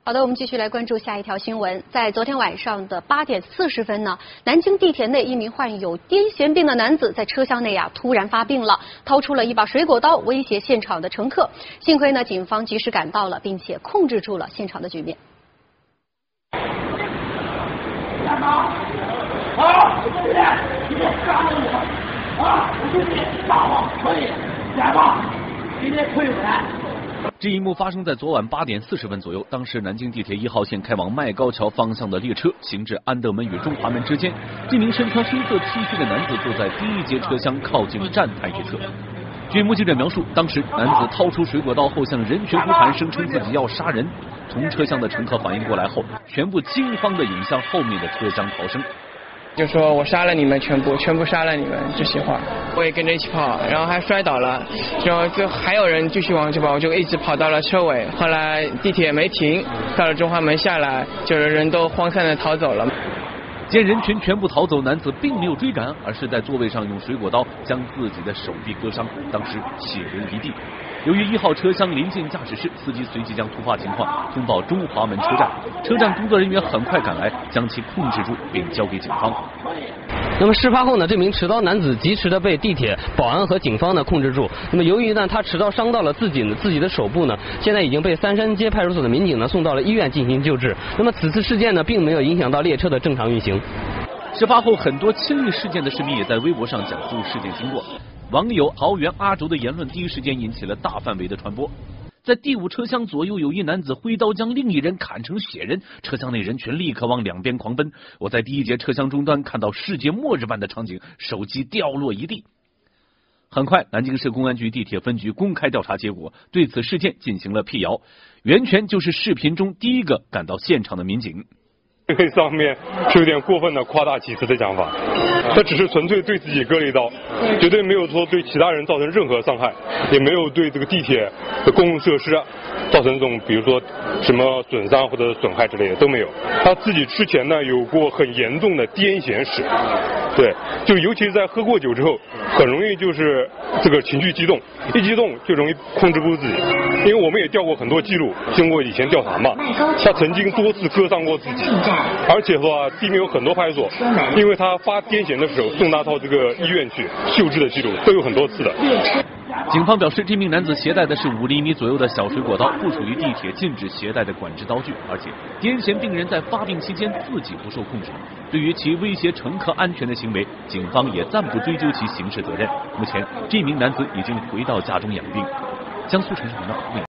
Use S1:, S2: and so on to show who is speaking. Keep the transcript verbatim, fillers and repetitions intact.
S1: 好的，我们继续来关注下一条新闻。在昨天晚上的八点四十分呢，南京地铁内一名患有癫痫病的男子在车厢内啊突然发病了，掏出了一把水果刀威胁现场的乘客。幸亏呢，警方及时赶到了，并且控制住了现场的局面。
S2: 干嘛？啊！我这边，你给我杀了我！啊！我这边打我可以，来吧，今天退回来。
S3: 这一幕发生在昨晚八点四十分左右。当时南京地铁一号线开往麦高桥方向的列车行至安德门与中华门之间，这名身穿黑色 T 恤的男子坐在第一节车厢靠近站台一侧。据目击者描述，当时男子掏出水果刀后向人群呼喊，声称自己要杀人。同车厢的乘客反应过来后，全部惊慌地引向后面的车厢逃生。
S4: 就说我杀了你们全部，全部杀了你们这些话，我也跟着一起跑，然后还摔倒了，然后就还有人继续往前跑，我就一直跑到了车尾。后来地铁没停，到了中华门下来，就是人都慌散的逃走了。
S3: 见人群全部逃走，男子并没有追赶，而是在座位上用水果刀将自己的手臂割伤，当时血流一地。由于一号车厢临近驾驶室，司机随即将突发情况通报中华门车站，车站工作人员很快赶来，将其控制住并交给警方。
S5: 那么事发后呢，这名持刀男子及时的被地铁保安和警方呢控制住。那么由于呢他持刀伤到了自己的自己的手部呢，现在已经被三山街派出所的民警呢送到了医院进行救治。那么此次事件呢，并没有影响到列车的正常运行。
S3: 事发后，很多亲历事件的市民也在微博上讲述事件经过。网友桃园阿轴的言论第一时间引起了大范围的传播。在第五车厢左右，有一男子挥刀将另一人砍成血人，车厢内人群立刻往两边狂奔。我在第一节车厢终端看到世界末日般的场景，手机掉落一地。很快，南京市公安局地铁分局公开调查结果，对此事件进行了辟谣。袁泉就是视频中第一个赶到现场的民警。
S6: 这个上面是有点过分的夸大其词的讲法，他只是纯粹对自己割了一刀，绝对没有说对其他人造成任何伤害，也没有对这个地铁的公共设施造成这种比如说什么损伤或者损害之类的都没有。他自己之前呢有过很严重的癫痫史，对，就尤其是在喝过酒之后，很容易就是这个情绪激动，一激动就容易控制不住自己。因为我们也调过很多记录，经过以前调查嘛，他曾经多次割伤过自己。而且的话，地面有很多派出所，因为他发癫痫的时候送他到这个医院去救治的记录都有很多次的。
S3: 警方表示，这名男子携带的是五厘米左右的小水果刀，不属于地铁禁止携带的管制刀具，而且癫痫病人在发病期间自己不受控制。对于其威胁乘客安全的行为，警方也暂不追究其刑事责任。目前，这名男子已经回到家中养病。江苏城市频道。